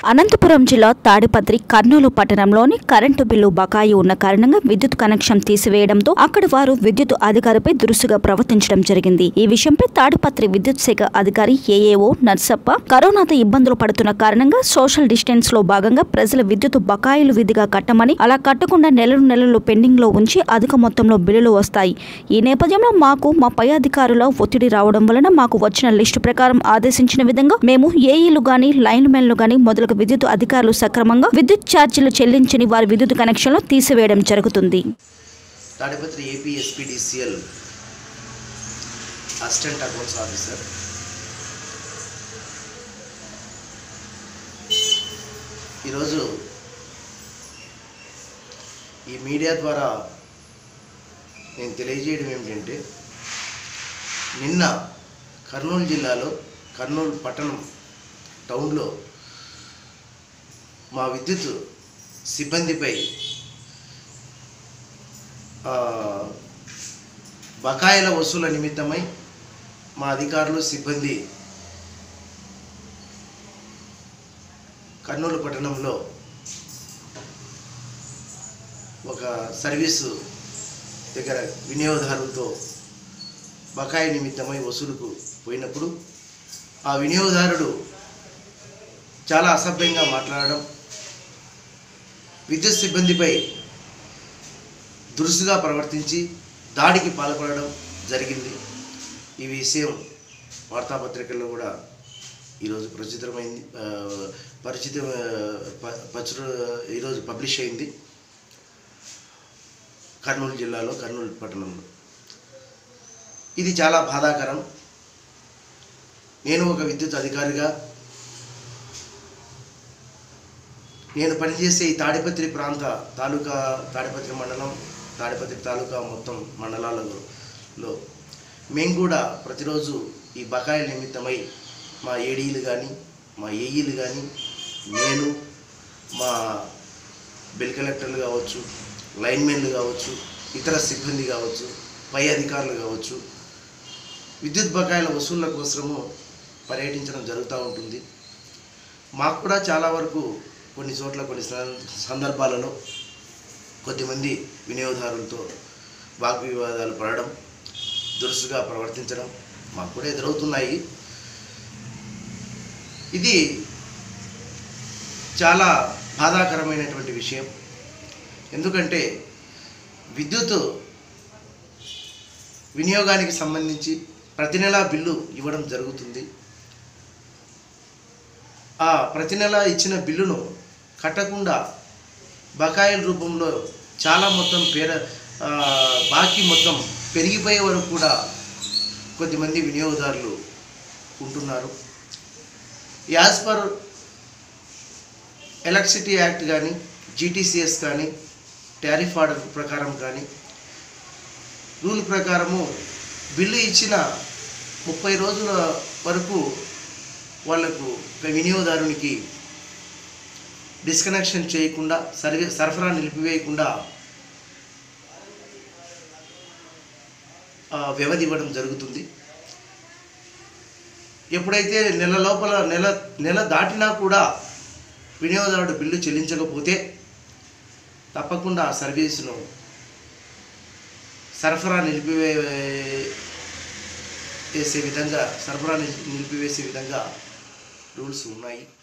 అనంతపురం జిల్లా తాడిపత్రి కర్నూలు పట్టణంలోని current bill బకాయి ఉన్న కారణంగా విద్యుత్ కనెక్షన్ తీసివేయడంతో అక్కడి వారు విద్యుత్ అధికారిపై దురుసుగా ప్రవర్తించడం జరిగింది. ఈ విషయంపై తాడిపత్రి విద్యుత్ శాఖ అధికారి ఏఏఓ నర్సప్ప కరోనాతో ఇబ్బందులు పడుతున్న కారణంగా సోషల్ డిస్టెన్స్ లో భాగంగా ప్రజల విద్యుత్ బకాయిలు విధిగా కట్టమని, అలా కట్టకుండా నెలలు పెండింగ్ లో ఉంచి అధిక మొత్తంలో బిల్లులు వస్తాయి. ఈ నేపథ్యంలో మాకు మా పై అధికారుల ఒత్తిడి రావడం వలన మాకు వచ్చిన లిస్టు ప్రకారం ఆదేశించిన విధంగా మేము ఏఈలు గాని లైన్ మెన్లు గాని మొదలగు విద్యుత్ అధికారులు సక్రమంగా విద్యుత్ ఛార్జీలు చెల్లించని వారి విద్యుత్ కనెక్షన్లు తీసివేయడం జరుగుతుంది. Tadipatri AP SPDCL assistant accounts officer. ఈరోజు ఈ మీడియా ద్వారా నేను తెలియజేయడం ఏమిటంటే, నిన్న కర్నూలు జిల్లాలో కర్నూలు పట్టణం టౌన్లో మా విద్యుత్ సిబ్బందిపై బకాయిల వసూల నిమిత్తమై మా అధికారులు సిబ్బంది కర్నూలు పట్టణంలో ఒక సర్వీసు దగ్గర వినియోగదారులతో బకాయి నిమిత్తమై వసూలుకు పోయినప్పుడు ఆ వినియోగదారుడు చాలా అసభ్యంగా మాట్లాడడం, విద్యుత్ సిబ్బందిపై దురుసుగా ప్రవర్తించి దాడికి పాల్పడడం జరిగింది. ఈ విషయం వార్తాపత్రికల్లో కూడా ఈరోజు ఈరోజు పబ్లిష్ అయింది. కర్నూలు జిల్లాలో కర్నూలు పట్టణంలో ఇది చాలా బాధాకరం. నేను ఒక విద్యుత్ అధికారిగా నేను పనిచేసే ఈ తాడిపత్రి ప్రాంత తాడిపత్రి మండలం, తాడిపత్రి తాలూకా మొత్తం మండలాలలో మేము కూడా ప్రతిరోజు ఈ బకాయిల నిమిత్తమై మా ఏడీలు కానీ, మా ఏఈలు కానీ, నేను, మా బిల్ కలెక్టర్లు కావచ్చు, లైన్మెన్లు కావచ్చు, ఇతర సిబ్బంది కావచ్చు, పై అధికారులు కావచ్చు, విద్యుత్ బకాయిల వసూళ్ల కోసము పర్యటించడం జరుగుతూ ఉంటుంది. మాకు కూడా చాలా వరకు కొన్ని చోట్ల కొన్ని సందర్భాలలో కొద్దిమంది వినియోగదారులతో వాగ్వివాదాలు పడడం, దురుసుగా ప్రవర్తించడం మాకు కూడా ఎదురవుతున్నాయి. ఇది చాలా బాధాకరమైనటువంటి విషయం. ఎందుకంటే విద్యుత్ వినియోగానికి సంబంధించి ప్రతి నెలా బిల్లు ఇవ్వడం జరుగుతుంది. ఆ ప్రతి నెల ఇచ్చిన బిల్లును కట్టకుండా బకాయిల రూపంలో చాలా మొత్తం బాకీ మొత్తం పెరిగిపోయే వరకు కూడా కొద్దిమంది వినియోగదారులు ఉంటున్నారు. యాజ్ పర్ ఎలక్ట్రిసిటీ యాక్ట్ కానీ, జీటీసీఎస్ కానీ, టారిఫ్ ఆర్డర్ ప్రకారం కానీ, రూల్ ప్రకారము బిల్లు ఇచ్చిన 30 రోజుల వరకు వాళ్లకు వినియోగదారునికి డిస్కనెక్షన్ చేయకుండా, సరఫరా నిలిపివేయకుండా వ్యవధి ఇవ్వడం జరుగుతుంది. ఎప్పుడైతే నెల దాటినా కూడా వినియోగదారుడు బిల్లు చెల్లించకపోతే తప్పకుండా ఆ సర్వీసును సరఫరా నిలిపివేసే విధంగా రూల్స్ ఉన్నాయి.